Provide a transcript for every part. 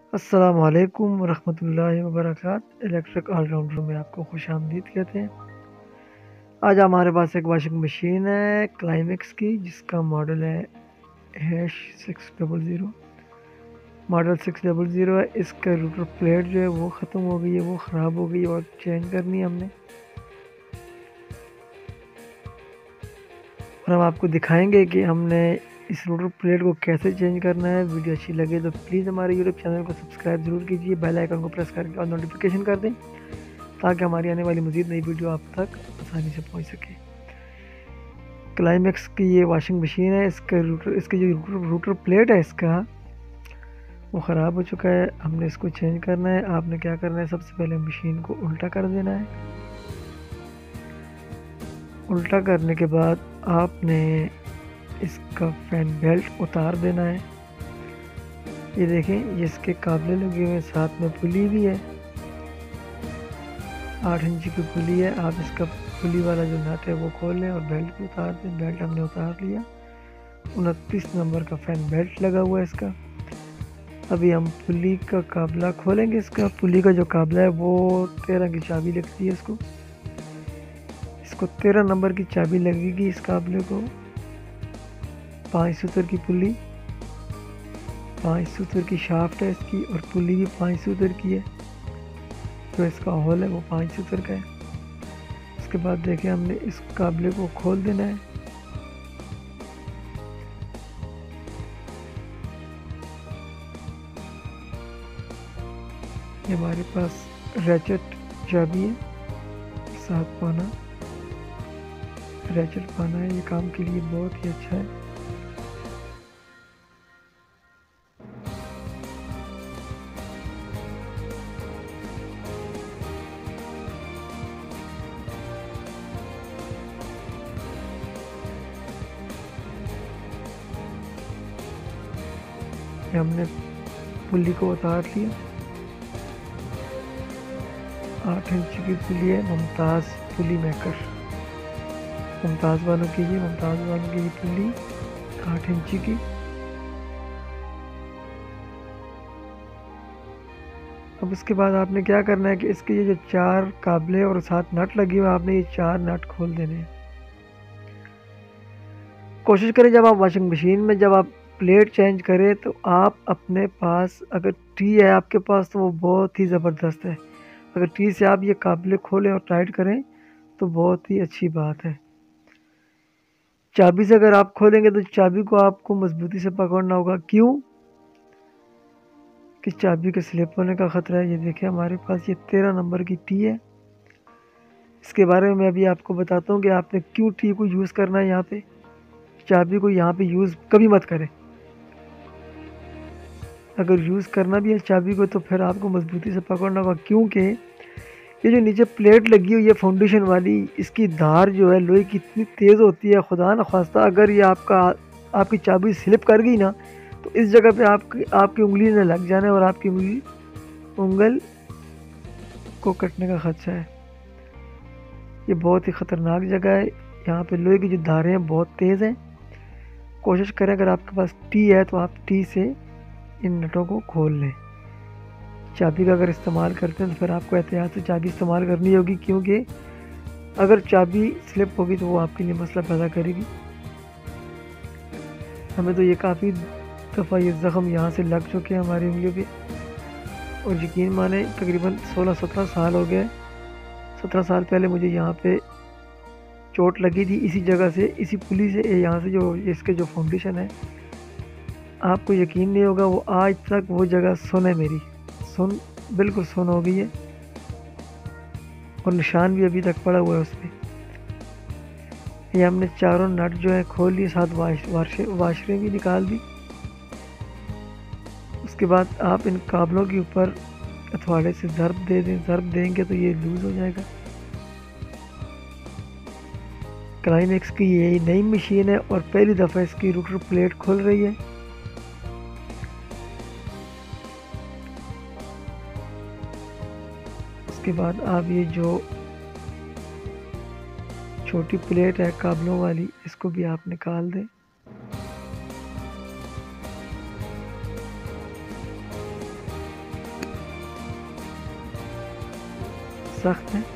अस्सलाम वालेकुम रहमतुल्लाहि व बरकात। इलेक्ट्रिक ऑलराउंडर में आपको खुशामदीद कहते हैं। आज हमारे पास एक वॉशिंग मशीन है क्लाइमेक्स की, जिसका मॉडल है हैश 600। मॉडल 600 है। इसका रूटर प्लेट जो है वो ख़त्म हो गई है, वो ख़राब हो गई है और चेंज करनी है हमने। और हम आपको दिखाएंगे कि हमने इस रूटर प्लेट को कैसे चेंज करना है। वीडियो अच्छी लगे तो प्लीज़ हमारे यूट्यूब चैनल को सब्सक्राइब ज़रूर कीजिए, बेल आइकन को प्रेस करके और नोटिफिकेशन कर दें ताकि हमारी आने वाली मज़ीद नई वीडियो आप तक आसानी से पहुंच सके। क्लाइमेक्स की ये वॉशिंग मशीन है। इसकी जो रूटर प्लेट है इसका वो ख़राब हो चुका है। हमने इसको चेंज करना है। आपने क्या करना है, सबसे पहले मशीन को उल्टा कर देना है। उल्टा करने के बाद आपने इसका फैन बेल्ट उतार देना है। ये देखें, ये इसके काबले लगे हुए हैं, साथ में पुली भी है। 8 इंच की पुली है। आप इसका पुली वाला जो नट है वो खोल लें और बेल्ट भी उतार दें। बेल्ट हमने उतार लिया। 29 नंबर का फैन बेल्ट लगा हुआ है इसका। अभी हम पुली का काबला खोलेंगे। इसका पुली का जो काबला है वो 13 की चाबी लगती है। इसको 13 नंबर की चाबी लगेगी इस काबले को। 5 सूत्र की पुली, 5 सूत्र की शाफ्ट है इसकी, और पुली भी 5 सूत्र की है। जो इसका होल है वो 5 सूत्र का है। उसके बाद देखिए, हमने इस काबले को खोल देना है। ये हमारे पास रैचेट चाबी है, 7 पाना रैचेट पाना है। ये काम के लिए बहुत ही अच्छा है। हमने पुली को उतार लिया। 8 इंच की पुली है, मुमताज़ पुली मेकर। मुमताज़ वालों की ये पुली 8 इंच की। अब उसके बाद आपने क्या करना है कि इसके ये जो 4 काबले और 7 नट लगे हुए, आपने ये 4 नट खोल देने हैं। कोशिश करें जब आप वॉशिंग मशीन में जब आप प्लेट चेंज करें तो आप अपने पास अगर टी है आपके पास तो वो बहुत ही ज़बरदस्त है। अगर टी से आप ये काबले खोलें और टाइट करें तो बहुत ही अच्छी बात है। चाबी से अगर आप खोलेंगे तो चाबी को आपको मजबूती से पकड़ना होगा। क्यों कि चाबी के स्लिप होने का ख़तरा है। ये देखिए, हमारे पास ये 13 नंबर की टी है। इसके बारे में मैं अभी आपको बताता हूँ कि आपने क्यों टी को यूज़ करना है। यहाँ पे चाबी को यहाँ पे यूज़ कभी मत करें। अगर यूज़ करना भी है चाबी को तो फिर आपको मजबूती से पकड़ना होगा, क्योंकि ये जो नीचे प्लेट लगी हुई है फाउंडेशन वाली, इसकी धार जो है लोहे की इतनी तेज़ होती है, खुदा न खास्ता अगर ये आपकी चाबी स्लिप कर गई ना तो इस जगह पे आपकी उंगली ने लग जाना है और आपकी उंगल को कटने का खदशा है। ये बहुत ही ख़तरनाक जगह है। यहाँ पे लोहे की जो धारें हैं बहुत तेज़ हैं। कोशिश करें अगर आपके पास टी है तो आप टी से इन नटों को खोल लें। चाबी का अगर इस्तेमाल करते हैं तो फिर आपको एहतियात से चाबी इस्तेमाल करनी होगी, क्योंकि अगर चाबी स्लिप होगी तो वो आपके लिए मसला पैदा करेगी। हमें तो ये काफ़ी दफ़ा ये ज़ख़म यहाँ से लग चुके हैं हमारी उंगलियों पे, और यकीन माने तकरीबन 16-17 साल हो गए। 17 साल पहले मुझे यहाँ पे चोट लगी थी इसी जगह से, इसी पुली से। यहाँ से जो इसके जो फाउंडेशन है, आपको यकीन नहीं होगा, वो आज तक वो जगह सुन है मेरी, सुन बिल्कुल सुन हो गई है, और निशान भी अभी तक पड़ा हुआ है उस पर। ये हमने चारों नट जो है खोल लिए, साथ वाशरें भी निकाल दी। उसके बाद आप इन काबलों के ऊपर हथौड़े से ज़रब दे दें। ज़रब देंगे तो ये लूज़ हो जाएगा। क्लाइमेक्स की ये नई मशीन है और पहली दफ़ा इसकी रूटर प्लेट खुल रही है। उसके बाद आप ये जो छोटी प्लेट है काबलों वाली, इसको भी आप निकाल दें। सख्त है।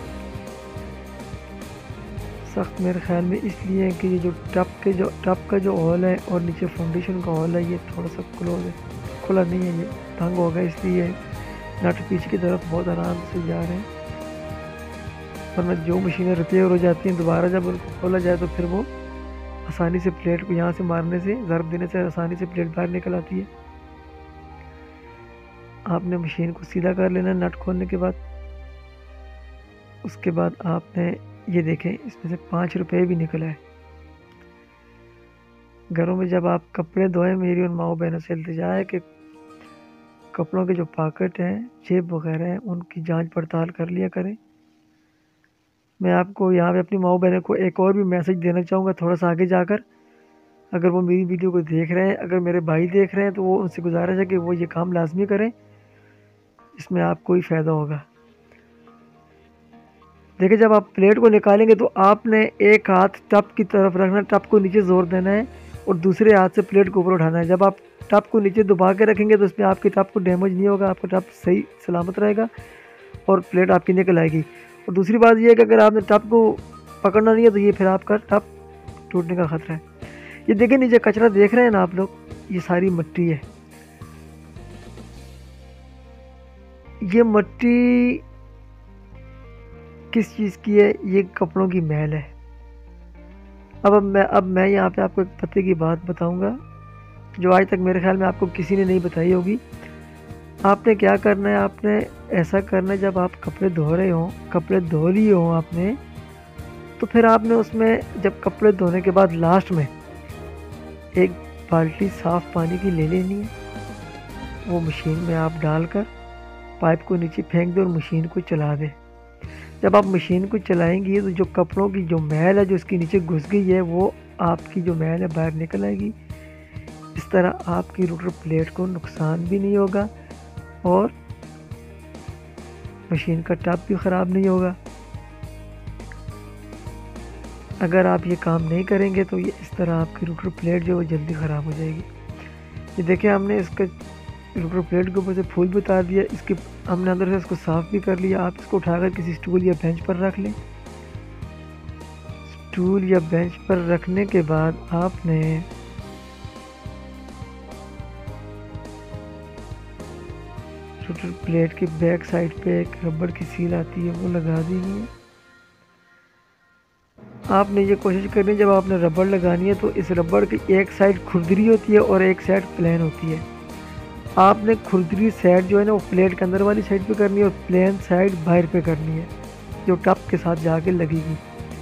सख्त मेरे ख्याल में इसलिए है कि ये जो टप का जो हॉल है और नीचे फाउंडेशन का हॉल है ये थोड़ा सा क्लोज है, खुला नहीं है, ये तंग हो गया, इसलिए नट पीछे की तरफ बहुत आराम से जा रहे हैं। वरना जो मशीनें रिपेयर हो जाती हैं दोबारा जब उनको खोला जाए तो फिर वो आसानी से प्लेट को यहाँ से मारने से, ज़रब देने से आसानी से प्लेट बाहर निकल आती है। आपने मशीन को सीधा कर लेना नट खोलने के बाद। उसके बाद आपने ये देखें इसमें से 5 रुपये भी निकला है। घरों में जब आप कपड़े धोएं, मेरी उन माओ बहनों से इल्तिजा है कि कपड़ों के जो पॉकेट हैं, जेब वगैरह हैं, उनकी जांच पड़ताल कर लिया करें। मैं आपको यहाँ पे अपनी माओ बहनों को एक और भी मैसेज देना चाहूँगा थोड़ा सा आगे जाकर। अगर वो मेरी वीडियो को देख रहे हैं, अगर मेरे भाई देख रहे हैं, तो वो उनसे गुजारिश है कि वो ये काम लाजमी करें, इसमें आपको ही फ़ायदा होगा। देखिए जब आप प्लेट को निकालेंगे तो आपने एक हाथ टप की तरफ रखना, टप को नीचे जोर देना है और दूसरे हाथ से प्लेट को ऊपर उठाना है। जब आप टप को नीचे दबा के रखेंगे तो उसमें आपके टप को डैमेज नहीं होगा, आपका टप सही सलामत रहेगा और प्लेट आपकी निकल आएगी। और दूसरी बात यह है कि अगर आपने टप को पकड़ना नहीं है तो ये फिर आपका टप टूटने का ख़तरा है। ये देखिए नीचे कचरा देख रहे हैं ना आप लोग, ये सारी मिट्टी है। ये मिट्टी किस चीज़ की है? ये कपड़ों की मैल है। अब मैं यहाँ पे आपको एक पते की बात बताऊंगा जो आज तक मेरे ख्याल में आपको किसी ने नहीं बताई होगी। आपने क्या करना है, आपने ऐसा करना है जब आप कपड़े धो रहे हों, कपड़े धो लिए हों आपने, तो फिर आपने उसमें जब कपड़े धोने के बाद लास्ट में एक बाल्टी साफ़ पानी की ले लेनी है। वो मशीन में आप डालकर पाइप को नीचे फेंक दें और मशीन को चला दें। जब आप मशीन को चलाएंगी तो जो कपड़ों की जो मैल है जो इसके नीचे घुस गई है वो आपकी जो मैल है बाहर निकल आएगी। इस तरह आपकी रोटर प्लेट को नुकसान भी नहीं होगा और मशीन का टप भी ख़राब नहीं होगा। अगर आप ये काम नहीं करेंगे तो ये इस तरह आपकी रोटर प्लेट जो है जल्दी ख़राब हो जाएगी। ये देखिए हमने इसका रोटर प्लेट के ऊपर से फूल भी उतार दिया, इसके हमने अंदर से इसको साफ़ भी कर लिया। आप इसको उठाकर किसी स्टूल या बेंच पर रख लें। स्टूल या बेंच पर रखने के बाद आपने रोटर प्लेट की बैक साइड पे एक रबड़ की सील आती है वो लगा देनी है। आपने ये कोशिश करनी है जब आपने रबड़ लगानी है तो इस रबड़ की एक साइड खुरदरी होती है और एक साइड प्लेन होती है। आपने खुरदरी साइड जो है ना वो प्लेट के अंदर वाली साइड पे करनी है और प्लेन साइड बाहर पे करनी है जो टप के साथ जाके लगेगी।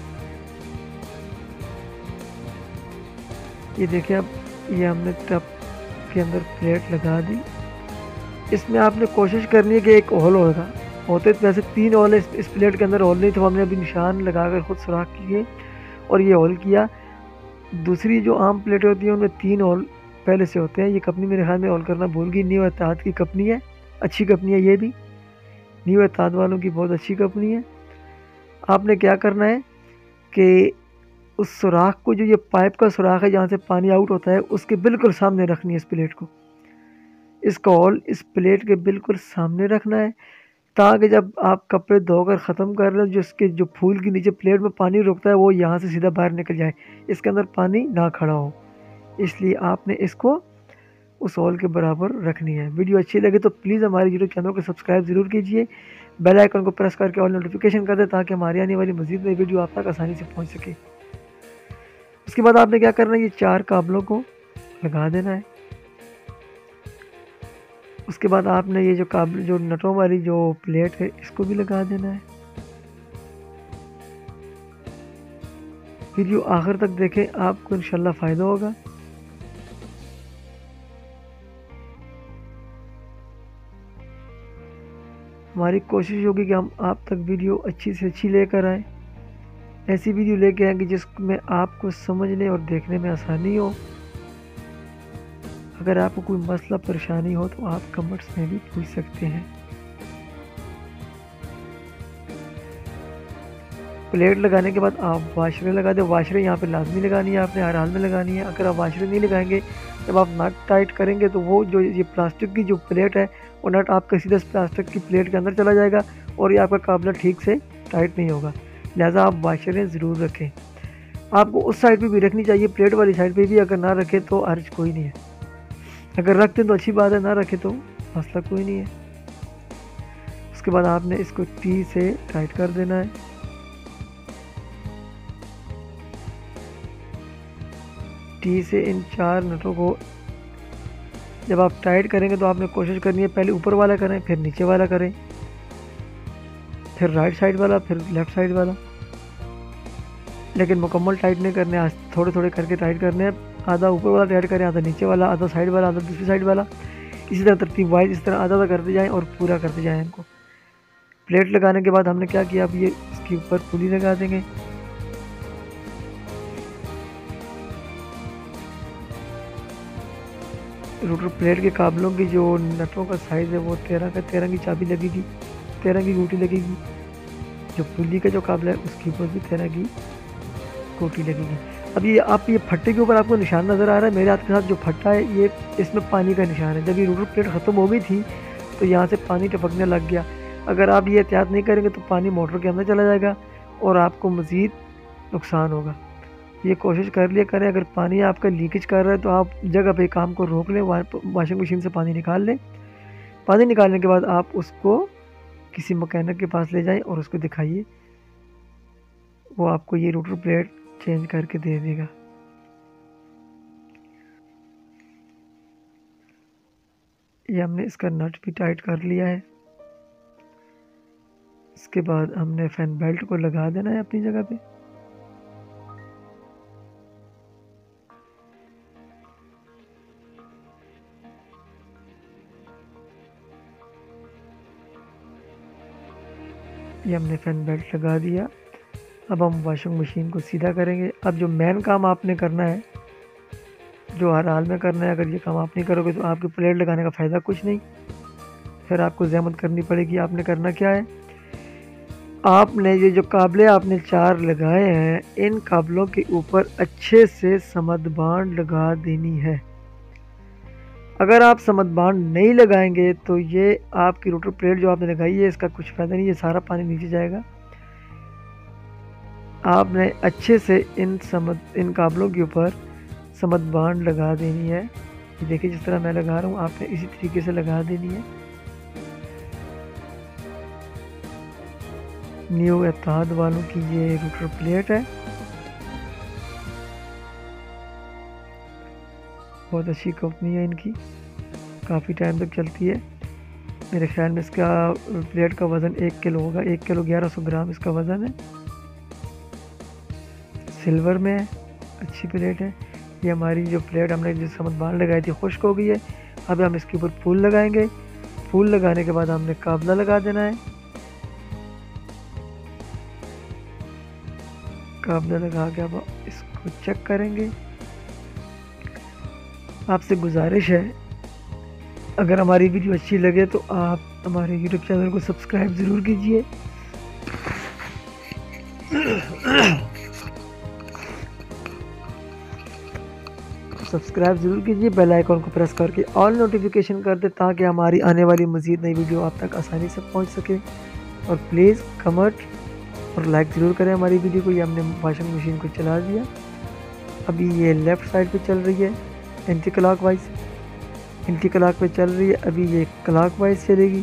ये देखिए अब ये हमने टप के अंदर प्लेट लगा दी। इसमें आपने कोशिश करनी है कि एक होल होगा, होते तो वैसे 3 होल है, इस प्लेट के अंदर होल नहीं तो हमने अभी निशान लगाकर खुद सुराख किए और ये होल किया। दूसरी जो आम प्लेटें होती हैं उनमें 3 होल पहले से होते हैं। ये कंपनी मेरे ख्याल में होल करना भूल गई। न्यू एतिहाद की कंपनी है, अच्छी कंपनी है, ये भी न्यू एतिहाद वालों की बहुत अच्छी कंपनी है। आपने क्या करना है कि उस सुराख को, जो ये पाइप का सुराख है जहाँ से पानी आउट होता है, उसके बिल्कुल सामने रखनी है इस प्लेट को। इसका होल इस प्लेट के बिल्कुल सामने रखना है ताकि जब आप कपड़े धोकर ख़त्म कर रहे हो जिसके जो फूल के नीचे प्लेट में पानी रुकता है वो यहाँ से सीधा बाहर निकल जाए, इसके अंदर पानी ना खड़ा हो। इसलिए आपने इसको उस होल के बराबर रखनी है। वीडियो अच्छी लगे तो प्लीज़ हमारे यूट्यूब चैनल को सब्सक्राइब ज़रूर कीजिए, बेल आइकन को प्रेस करके ऑल नोटिफिकेशन कर दें ताकि हमारी आने वाली मज़ीद नई वीडियो आप तक आसानी से पहुंच सके। उसके बाद आपने क्या करना है, ये 4 काबलों को लगा देना है। उसके बाद आपने ये जो काबल, जो नटों वाली जो प्लेट है, इसको भी लगा देना है। वीडियो आखिर तक देखें, आपको इंशाल्लाह फ़ायदा होगा। हमारी कोशिश होगी कि हम आप तक वीडियो अच्छी से अच्छी लेकर आएँ, ऐसी वीडियो लेके आएंगे जिसमें आपको समझने और देखने में आसानी हो। अगर आपको कोई मसला परेशानी हो तो आप कमेंट्स में भी पूछ सकते हैं। प्लेट लगाने के बाद आप वाशरें लगा दें। वाशरें यहाँ पे लाजमी लगानी है, आपने हर हाल में लगानी है। अगर आप वाशरें नहीं लगाएंगे, जब आप नट टाइट करेंगे तो वो जो ये प्लास्टिक की जो प्लेट है वो नट आपका सीधा प्लास्टिक की प्लेट के अंदर चला जाएगा और ये आपका काबला ठीक से टाइट नहीं होगा। लिहाजा आप वाशरें ज़रूर रखें। आपको उस साइड पे भी रखनी चाहिए, प्लेट वाली साइड पे भी। अगर ना रखें तो अर्ज कोई नहीं है, अगर रखते तो अच्छी बात है, ना रखें तो मसला कोई नहीं है। उसके बाद आपने इसको टी से टाइट कर देना है। टी से इन 4 नटों को जब आप टाइट करेंगे तो आपने कोशिश करनी है पहले ऊपर वाला करें, फिर नीचे वाला करें, फिर राइट साइड वाला, फिर लेफ़्ट साइड वाला। लेकिन मुकम्मल टाइट नहीं करने, आज थोड़े थोड़े करके टाइट करने हैं। आधा ऊपर वाला टाइट करें, आधा नीचे वाला, आधा साइड वाला, आधा दूसरी साइड वाला। इसी तरह तरतीब वाइज इस तरह आधा आधा करते जाएँ और पूरा करते जाएँ इनको। प्लेट लगाने के बाद हमने क्या किया, अब ये इसके ऊपर पुली लगा देंगे। रोटर प्लेट के काबलों की जो नटों का साइज़ है वो 13 का 13 की चाबी लगेगी, 13 की गोटी लगेगी। जो पुली का जो काबला है उसके ऊपर भी 13 की गोटी लगेगी। अब ये आप ये फट्टे के ऊपर आपको निशान नज़र आ रहा है, मेरे हाथ के साथ जो फट्टा है ये इसमें पानी का निशान है। जब ये रोटर प्लेट ख़त्म हो गई थी तो यहाँ से पानी टपकने लग गया। अगर आप ये एहतियात नहीं करेंगे तो पानी मोटर के अंदर चला जाएगा और आपको मज़ीद नुकसान होगा। ये कोशिश कर लिया करें, अगर पानी आपका लीकेज कर रहा है तो आप जगह पे काम को रोक लें, वॉशिंग मशीन से पानी निकाल लें। पानी निकालने के बाद आप उसको किसी मैकेनिक के पास ले जाएं और उसको दिखाइए, वो आपको ये रोटर प्लेट चेंज करके दे देगा। ये हमने इसका नट भी टाइट कर लिया है। इसके बाद हमने फैन बेल्ट को लगा देना है अपनी जगह पे। ये हमने फैन बेल्ट लगा दिया। अब हम वॉशिंग मशीन को सीधा करेंगे। अब जो मेन काम आपने करना है, जो हर हाल में करना है, अगर ये काम आप नहीं करोगे तो आपकी प्लेट लगाने का फ़ायदा कुछ नहीं, फिर आपको ज़हमत करनी पड़ेगी। आपने करना क्या है, आपने ये जो काबले आपने 4 लगाए हैं, इन काबलों के ऊपर अच्छे से समद बांड लगा देनी है। अगर आप समद बांड नहीं लगाएंगे तो ये आपकी रोटर प्लेट जो आपने लगाई है इसका कुछ फ़ायदा नहीं, ये सारा पानी नीचे जाएगा। आपने अच्छे से इन काबलों के ऊपर समद बांड लगा देनी है। ये देखिए जिस तरह मैं लगा रहा हूँ, आपने इसी तरीके से लगा देनी है। न्यू इत्तेहाद वालों की ये रोटर प्लेट है, बहुत अच्छी कंपनी है इनकी, काफ़ी टाइम तक चलती है। मेरे ख्याल में इसका प्लेट का वज़न 1 किलो होगा, 1 किलो 1100 ग्राम इसका वज़न है। सिल्वर में है, अच्छी प्लेट है। ये हमारी जो प्लेट हमने जिस समद बांध लगाई थी खुश्क हो गई है। अब हम इसके ऊपर फूल लगाएंगे। फूल लगाने के बाद हमने काबला लगा देना है। काबला लगा के अब इसको चेक करेंगे। आपसे गुजारिश है, अगर हमारी वीडियो अच्छी लगे तो आप हमारे यूट्यूब चैनल को सब्सक्राइब ज़रूर कीजिए। सब्सक्राइब ज़रूर कीजिए, बेल आइकॉन को प्रेस करके ऑल नोटिफिकेशन कर दें ताकि हमारी आने वाली मज़ीद नई वीडियो आप तक आसानी से पहुंच सके। और प्लीज़ कमेंट और लाइक ज़रूर करें हमारी वीडियो को। ये हमने वॉशिंग मशीन को चला दिया। अभी ये लेफ़्ट साइड पे चल रही है एंटी क्लॉकवाइज, एंटी क्लॉक पे चल रही है। अभी ये क्लॉकवाइज चलेगी।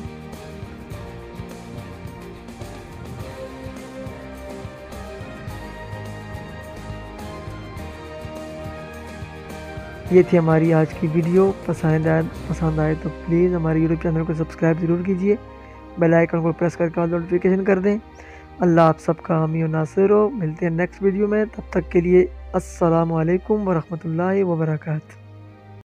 ये थी हमारी आज की वीडियो। पसंद आए तो प्लीज़ हमारे यूट्यूब चैनल को सब्सक्राइब ज़रूर कीजिए, बेल आइकन को प्रेस करके ऑल नोटिफिकेशन कर दें। अल्लाह आप सबका हामी और नासिर हो। मिलते हैं नेक्स्ट वीडियो में, तब तक के लिए अस्सलामु अलैकुम व रहमतुल्लाहि व बरकातहू।